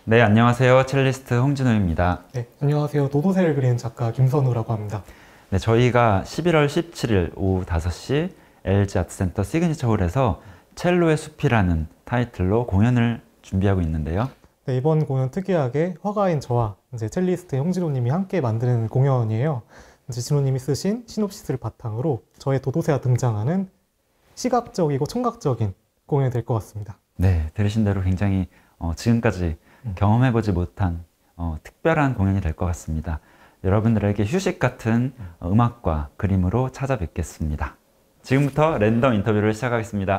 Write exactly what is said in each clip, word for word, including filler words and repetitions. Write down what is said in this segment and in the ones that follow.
네, 안녕하세요. 첼리스트 홍진호입니다. 네, 안녕하세요. 도도새를 그리는 작가 김선우라고 합니다. 네, 저희가 십일월 십칠일 오후 다섯 시 엘지 아트센터 시그니처 홀에서 첼로의 숲이라는 타이틀로 공연을 준비하고 있는데요. 네, 이번 공연 특이하게 화가인 저와 이제 첼리스트 홍진호님이 함께 만드는 공연이에요. 이제 진호님이 쓰신 시놉시스를 바탕으로 저의 도도새가 등장하는 시각적이고 청각적인 공연이 될 것 같습니다. 네, 들으신 대로 굉장히 어, 지금까지 음. 경험해보지 못한 어, 특별한 공연이 될 것 같습니다. 여러분들에게 휴식 같은 어, 음악과 그림으로 찾아뵙겠습니다. 지금부터 랜덤 인터뷰를 시작하겠습니다.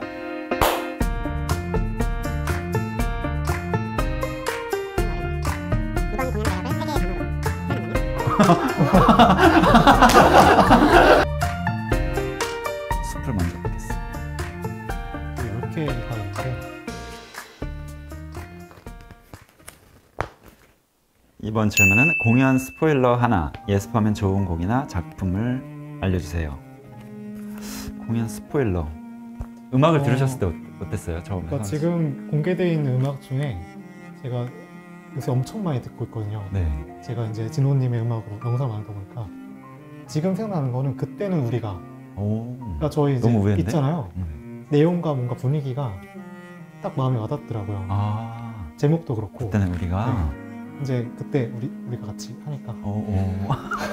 숲을 먼저 보겠습니다. 이렇게 가는데 이번 질문은 공연 스포일러 하나, 예습하면 좋은 곡이나 작품을 알려주세요. 공연 스포일러. 음악을 어... 들으셨을 때 어땠어요? 처음에? 그러니까 지금 공개되어 있는 음악 중에 제가 요새 엄청 많이 듣고 있거든요. 네. 제가 이제 진호님의 음악으로 영상을 만들다 보니까 지금 생각나는 거는 그때는 우리가 오, 그러니까 저희 이제 너무 있잖아요. 음. 내용과 뭔가 분위기가 딱 마음에 와닿더라고요. 아, 제목도 그렇고. 그때는 우리가 네. 이제 그때 우리 우리가 같이 하니까. 오, 오.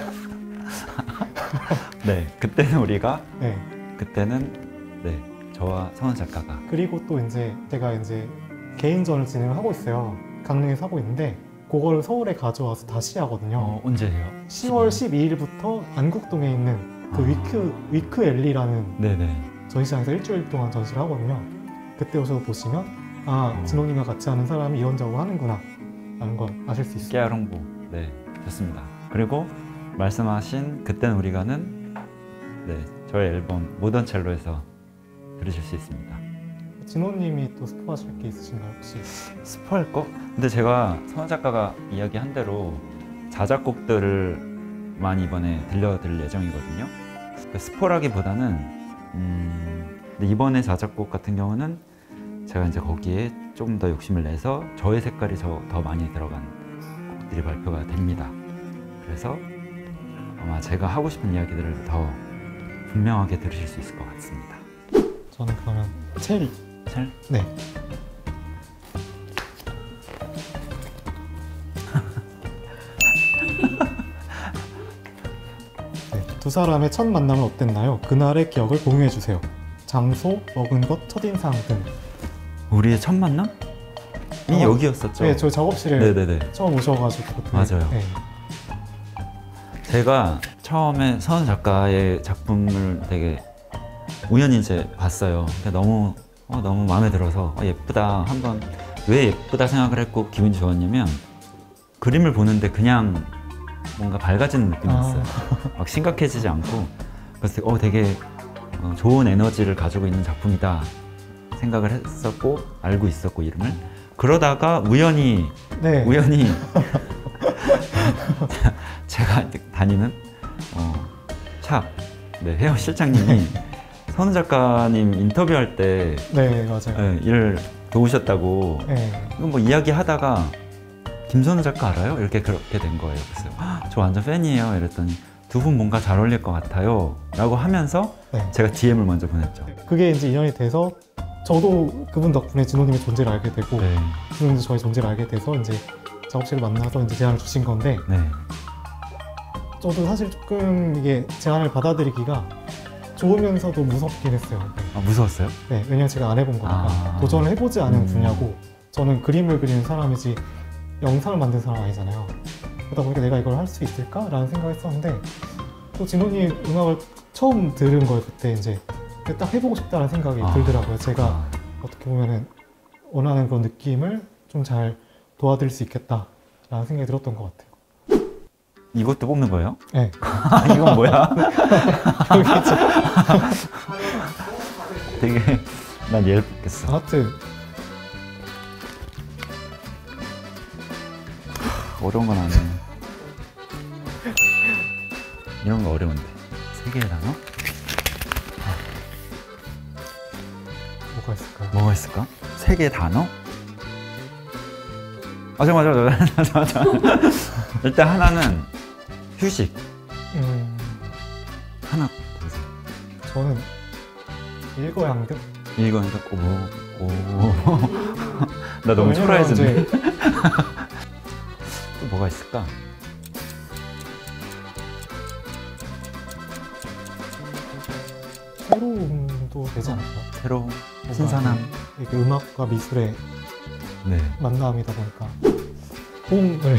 네, 그때는 우리가. 네. 그때는 네 저와 선우 작가가. 그리고 또 이제 제가 이제 개인전을 진행을 하고 있어요. 강릉에서 하고 있는데 그거를 서울에 가져와서 다시 하거든요. 어, 언제 해요? 시월 십이일부터 안국동에 있는 그 아. 위크 위크 엘리라는 네네. 전시장에서 일주일 동안 전시를 하거든요. 그때 오셔서 보시면 아 어. 진호님과 같이 하는 사람이 이런 작업을 하는구나 라는 걸 아실 수 있어요. 깨알 홍보. 네, 좋습니다. 그리고 말씀하신 그때는 우리가는 네 저의 앨범 모던 첼로에서 들으실 수 있습니다. 진호님이 또 스포하실 게 있으신가요 혹시? 스포할 거? 근데 제가 선우 작가가 이야기한 대로 자작곡들을 많이 이번에 들려드릴 예정이거든요. 그 스포라기보다는 음, 근데 이번에 자작곡 같은 경우는 제가 이제 거기에 조금 더 욕심을 내서 저의 색깔이 저, 더 많이 들어간 곡들이 발표가 됩니다. 그래서 아마 제가 하고 싶은 이야기들을 더 분명하게 들으실 수 있을 것 같습니다. 저는 그러면 체리. 첼? 네. 네. 두 사람의 첫 만남은 어땠나요? 그날의 기억을 공유해주세요. 장소, 먹은 것, 첫인상 등. 우리의 첫 만남이 아, 여기였었죠? 네, 저희 작업실에 네네네. 처음 오셔가지고. 네. 맞아요. 네. 제가 처음에 선우 작가의 작품을 되게 우연히 이제 봤어요. 너무 어, 너무 마음에 들어서 어, 예쁘다. 한번 왜 예쁘다 생각을 했고 기분이 좋았냐면 그림을 보는데 그냥 뭔가 밝아지는 느낌이었어요. 아. 막 심각해지지 않고 그래서 어, 되게 어, 좋은 에너지를 가지고 있는 작품이다 생각을 했었고 알고 있었고 이름을 그러다가 우연히 네. 우연히 제가 다니는 어, 샵 네, 헤어 실장님이 선우 작가님 인터뷰할 때 네, 맞아요. 네, 일을 도우셨다고 네. 이거 뭐 이야기하다가 김선우 작가 알아요? 이렇게 그렇게 된 거예요. 그래서 저 완전 팬이에요. 이랬더니 두 분 뭔가 잘 어울릴 것 같아요 라고 하면서 네. 제가 디엠을 먼저 보냈죠. 그게 이제 인연이 돼서 저도 그분 덕분에 진호님의 존재를 알게 되고 네. 진호님도 저의 존재를 알게 돼서 이제 작업실을 만나서 이제 제안을 주신 건데 네. 저도 사실 조금 이게 제안을 받아들이기가 좋으면서도 무섭긴 했어요. 아, 무서웠어요? 네, 왜냐면 제가 안 해본 거니까 아. 도전을 해보지 않은 음. 분야고 저는 그림을 그리는 사람이지 영상을 만든 사람 아니잖아요. 그러다 보니까 내가 이걸 할 수 있을까? 라는 생각을 했었는데 또 진호님 음악을 처음 들은 거예요. 그때 이제 딱 해보고 싶다는 생각이 아. 들더라고요. 제가 아. 어떻게 보면은 원하는 그런 느낌을 좀 잘 도와드릴 수 있겠다라는 생각이 들었던 것 같아요. 이것도 뽑는 거예요? 네. 이건 뭐야? 되게 난 얘를 뽑겠어. 하여튼 어려운 건 아니네. 이런 거 어려운데. 세 개의 단어? 뭐가 있을까요? 뭐가 있을까? 세 개의 단어? 아 잠깐 잠깐 잠깐 잠깐. 일단 하나는 휴식. 음, 하나 보세요. 저는 일거양득. 이거는 딱 오, 오. 나 너무 왜냐면 초라해졌네. 이제 또 뭐가 있을까? 새로움도 되지 않을까? 새로 뭔가 신선함. 이게 음악과 미술의 네. 만남이다 보니까 호응을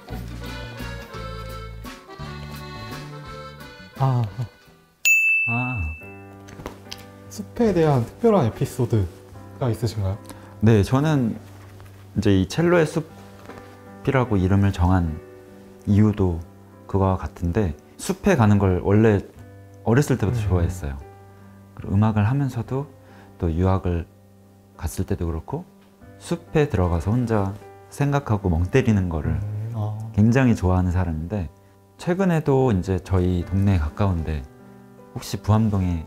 아 아, 숲에 대한 특별한 에피소드가 있으신가요? 네. 저는 이제 이 첼로의 숲이라고 이름을 정한 이유도 그거와 같은데 숲에 가는 걸 원래 어렸을 때부터 음. 좋아했어요. 그리고 음악을 하면서도 또 유학을 갔을 때도 그렇고 숲에 들어가서 혼자 생각하고 멍 때리는 거를 음, 아, 굉장히 좋아하는 사람인데 최근에도 이제 저희 동네에 가까운데 혹시 부암동에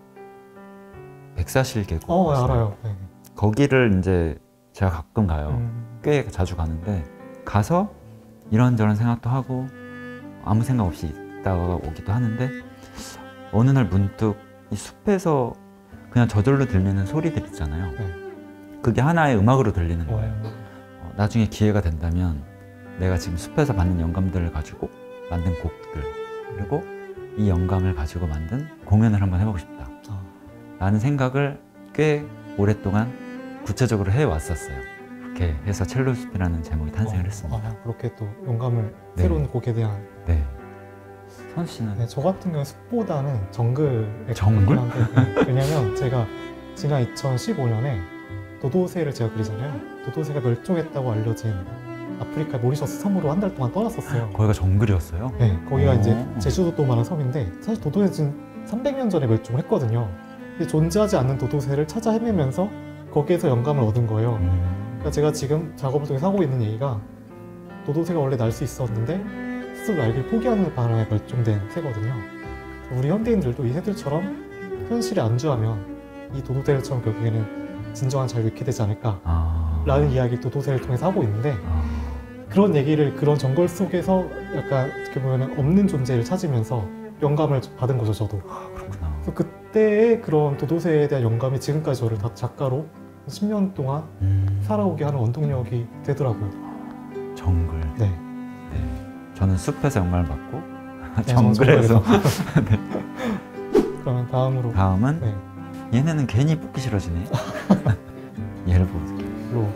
백사실 계곡 어 아세요? 알아요. 네. 거기를 이제 제가 가끔 가요. 음, 꽤 자주 가는데 가서 이런저런 생각도 하고 아무 생각 없이 있다가 오기도 하는데 어느 날 문득 이 숲에서 그냥 저절로 들리는 소리들 있잖아요. 네. 그게 하나의 음악으로 들리는 어, 거예요. 어, 나중에 기회가 된다면 내가 지금 숲에서 받는 영감들을 가지고 만든 곡들 그리고 이 영감을 가지고 만든 공연을 한번 해보고 싶다 아, 라는 생각을 꽤 오랫동안 구체적으로 해왔었어요. 그렇게 해서 첼로 숲이라는 제목이 탄생을 어, 했습니다. 아, 그렇게 또 영감을 네. 새로운 곡에 대한 네. 선 씨는 네, 저 같은 경우는 숲보다는 정글에 정글? 가깝긴 한데, 네, 왜냐면 제가 지난 이천십오 년에 도도새를 제가 그리잖아요. 도도새가 멸종했다고 알려진 아프리카 모리셔스 섬으로 한 달 동안 떠났었어요. 거기가 정글이었어요? 네, 거기가 오. 이제 제주도만한 섬인데 사실 도도새는 삼백 년 전에 멸종을 했거든요. 근데 존재하지 않는 도도새를 찾아 헤매면서 거기에서 영감을 얻은 거예요. 음. 그러니까 제가 지금 작업을 통해서 하고 있는 얘기가 도도새가 원래 날 수 있었는데 스스로 날개를 포기하는 바람에 멸종된 새거든요. 우리 현대인들도 이 새들처럼 현실에 안주하면 이 도도새처럼 결국에는 진정한 자유를 잃게 되지 않을까 아. 라는 이야기를 도도새를 통해서 하고 있는데 아. 그런 얘기를 그런 정글 속에서 약간 어떻게 보면 없는 존재를 찾으면서 영감을 받은 거죠, 저도. 그렇구나. 그래서 그때의 그런 도도새에 대한 영감이 지금까지 저를 다 작가로 십 년 동안 음. 살아오게 하는 원동력이 되더라고요. 정글. 네. 네. 저는 숲에서 영감을 받고 네, 저는 정글에서. 그러면 다음으로 다음은 네, 얘네는 괜히 뽑기 싫어지네. 얘를 보세요. 로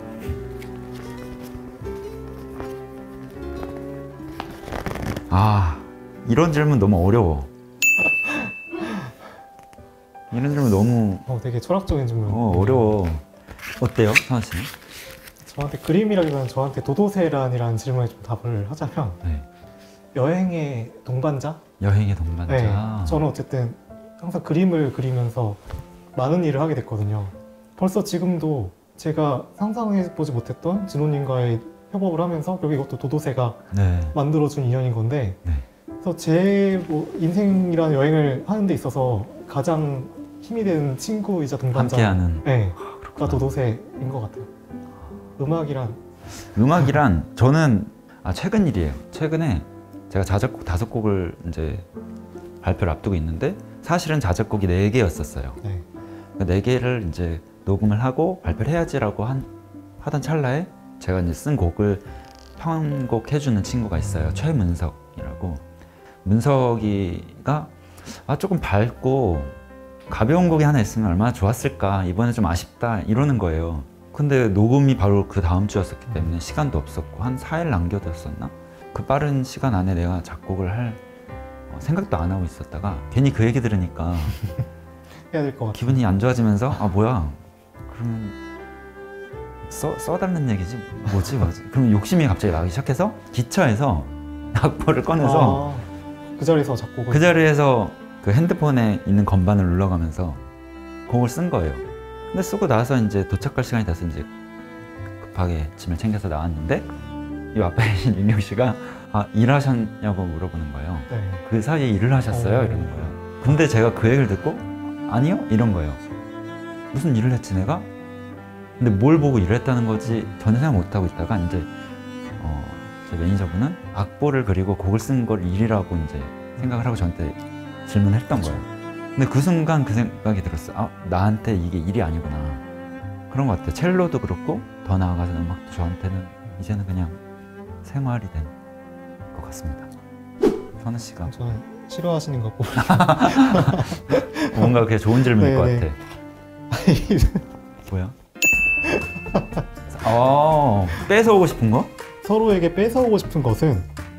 아, 이런 질문 너무 어려워. 이런 질문 너무 어, 되게 철학적인 질문. 어, 어려워. 어때요, 상아 씨는? 저한테 그림이라기보다는 저한테 도도새란이라는 질문에 좀 답을 하자면 네. 여행의 동반자? 여행의 동반자. 네. 저는 어쨌든 항상 그림을 그리면서 많은 일을 하게 됐거든요. 벌써 지금도 제가 상상해보지 못했던 진호님과의 협업을 하면서 결국 이것도 도도새가 네. 만들어준 인연인 건데 네. 그래서 제 뭐 인생이라는 여행을 하는 데 있어서 가장 힘이 되는 친구이자 동반자 함께하는. 네, 그렇구나. 가 도도새인 것 같아요. 음악이란 음악이란 저는 아 최근 일이에요. 최근에 제가 자작곡 다섯 곡을 이제 발표를 앞두고 있는데 사실은 자작곡이 네 개였었어요. 네. 그 네 개를 이제 녹음을 하고 발표를 해야지라고 한, 하던 찰나에 제가 이제 쓴 곡을 편곡해주는 친구가 있어요. 최문석이라고. 문석이가 아, 조금 밝고 가벼운 곡이 하나 있으면 얼마나 좋았을까. 이번에 좀 아쉽다. 이러는 거예요. 근데 녹음이 바로 그 다음 주였었기 때문에 시간도 없었고 한 사 일 남겨뒀었나? 그 빠른 시간 안에 내가 작곡을 할 어, 생각도 안 하고 있었다가 괜히 그 얘기 들으니까 해야 될 것 같아요. 기분이 안 좋아지면서 아 뭐야 그러면 써, 써달라는 얘기지 뭐지 뭐지 그러면 욕심이 갑자기 나기 시작해서 기차에서 악보를 꺼내서 아, 그 자리에서 작곡을 그 자리에서 그 핸드폰에 있는 건반을 눌러가면서 곡을 쓴 거예요. 근데 쓰고 나서 이제 도착할 시간이 돼서 이제 급하게 짐을 챙겨서 나왔는데 이 앞에 계신 윤영 씨가 아 일하셨냐고 물어보는 거예요. 네. 그 사이에 일을 하셨어요? 어. 이러는 거예요. 근데 제가 그 얘기를 듣고 아니요? 이런 거예요. 무슨 일을 했지 내가? 근데 뭘 보고 일을 했다는 거지 전혀 생각 못 하고 있다가 이제 어, 제 매니저분은 악보를 그리고 곡을 쓴 걸 일이라고 이제 생각을 하고 저한테 질문을 했던 거예요. 근데 그 순간 그 생각이 들었어요. 아, 나한테 이게 일이 아니구나. 그런 것 같아요. 첼로도 그렇고 더 나아가서 음악도 저한테는 이제는 그냥 생활이 된 것 같습니다. 선우 씨가 저는 싫어하시는 것 같고 뭔가 그게 좋은 질문일 것 네네. 같아. 뭐야? 어, 뺏어오고 싶은 거? 서로에게 뺏어오고 싶은 것은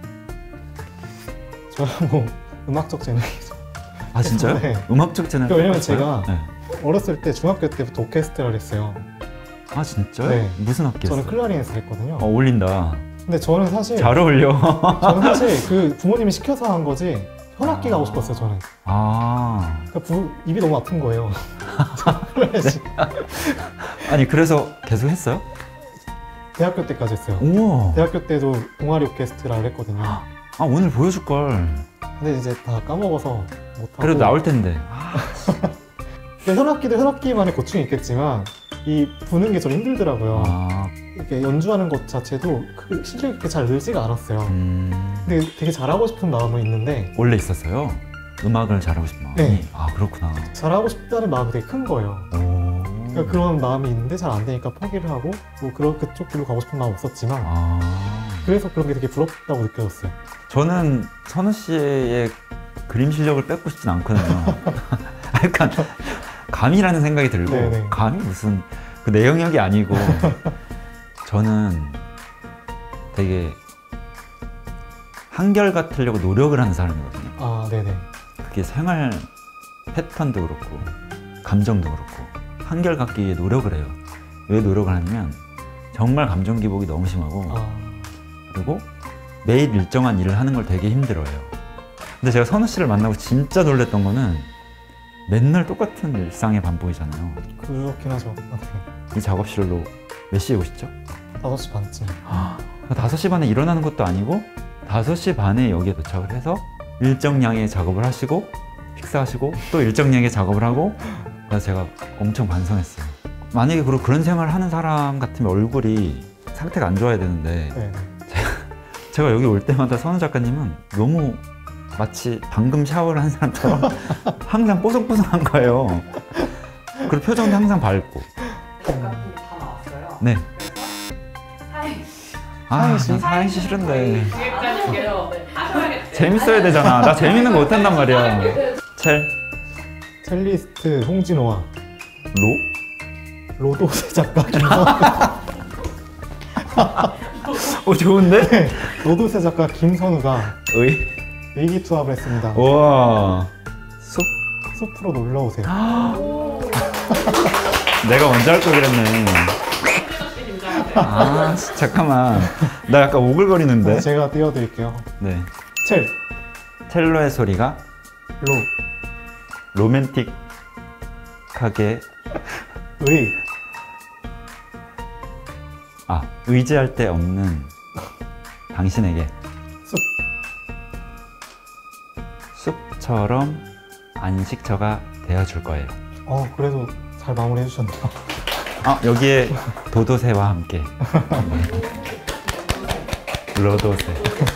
저야 뭐 음악적 재능이죠. 아 진짜요? 네. 음악적 재능. 왜냐면 제가 네. 어렸을 때 중학교 때부터 오케스트라를 했어요. 아 진짜요? 네. 무슨 악기 했어요? 저는 클라리넷을 했거든요. 어, 어울린다. 근데 저는 사실 잘 어울려. 저는 사실 그 부모님이 시켜서 한 거지 현악기 가고 싶었어요. 저는. 아. 그러니까 부, 입이 너무 아픈 거예요. 그래야지. 아니 그래서 계속 했어요? 대학교 때까지 했어요. 우와. 대학교 때도 동아리 오케스트라를 했거든요. 아 오늘 보여줄 걸. 근데 이제 다 까먹어서 못하고. 그래도 나올 텐데. 아, 근데 현악기도 현악기만의 고충이 있겠지만 이 부는 게 좀 힘들더라고요. 아. 이렇게 연주하는 것 자체도 그 실력이 그렇게 잘 늘지가 않았어요. 음. 근데 되게 잘하고 싶은 마음은 있는데 원래 있었어요? 음악을 잘하고 싶은 마음이? 네. 아 그렇구나. 잘하고 싶다는 마음이 되게 큰 거예요. 오. 그러니까 그런 마음이 있는데 잘 안 되니까 포기를 하고 뭐 그런 그쪽 길로 가고 싶은 마음 없었지만 아. 그래서 그런 게 되게 부럽다고 느껴졌어요. 저는 선우 씨의 그림 실력을 뺏고 싶진 않거든요. 약간 감이라는 생각이 들고 네네. 감이 무슨 그 내 영역이 아니고 저는 되게 한결같으려고 노력을 하는 사람이거든요. 아, 네네. 그게 생활 패턴도 그렇고 감정도 그렇고 한결같기 위해 노력을 해요. 왜 노력을 하냐면 정말 감정 기복이 너무 심하고 아, 그리고 매일 일정한 일을 하는 걸 되게 힘들어해요. 근데 제가 선우 씨를 만나고 진짜 놀랬던 거는 맨날 똑같은 일상의 반복이잖아요. 그렇긴 하죠. 이 작업실로 몇 시에 오시죠? 다섯 시 반쯤. 다섯 시 반에 일어나는 것도 아니고 다섯 시 반에 여기에 도착을 해서 일정량의 작업을 하시고 식사하시고 또 일정량의 작업을 하고 그래서 제가 엄청 반성했어요. 만약에 그런 그런 생활을 하는 사람 같으면 얼굴이 상태가 안 좋아야 되는데 네. 제가 여기 올 때마다 선우 작가님은 너무 마치 방금 샤워를 한 사람처럼 항상 뽀송뽀송한 거예요. 그리고 표정도 항상 밝고. 같은 게다 나왔어요. 네. 사행시. 아, 사행시? 난 사행시 싫은데. 기획자님께서 하셔야겠어요. 재밌어야 되잖아. 나 재밌는 거 못한단 말이야. 첼, 첼리스트 홍진호와 로? 로도세 작가 김선우. 오, 좋은데? 로도세 작가 김선우가 의? 의기투합을 했습니다. 우와. 숲? 숲으로 놀러 오세요. 내가 먼저 할 걸 그랬네. 아, 잠깐만. 나 약간 오글거리는데? 제가 띄워드릴게요. 네. 첼, 첼로의 소리가 로, 로맨틱하게, 의, 아, 의지할 데 없는 당신에게 숲. 숲처럼 안식처가 되어줄 거예요. 어, 그래도 잘 마무리 해주셨네요. 아, 여기에 도도새와 함께. 로도새.